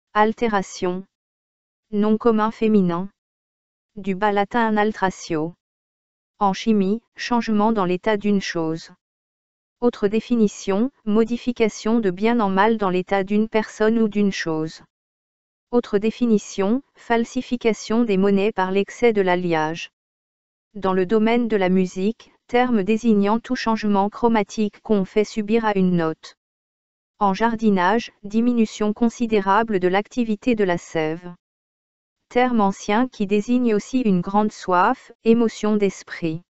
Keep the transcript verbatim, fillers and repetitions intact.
Altération. Nom commun féminin. Du bas latin altratio. En chimie, changement dans l'état d'une chose. Autre définition, modification de bien en mal dans l'état d'une personne ou d'une chose. Autre définition, falsification des monnaies par l'excès de l'alliage. Dans le domaine de la musique, terme désignant tout changement chromatique qu'on fait subir à une note. En jardinage, diminution considérable de l'activité de la sève. Terme ancien qui désigne aussi une grande soif, émotion d'esprit.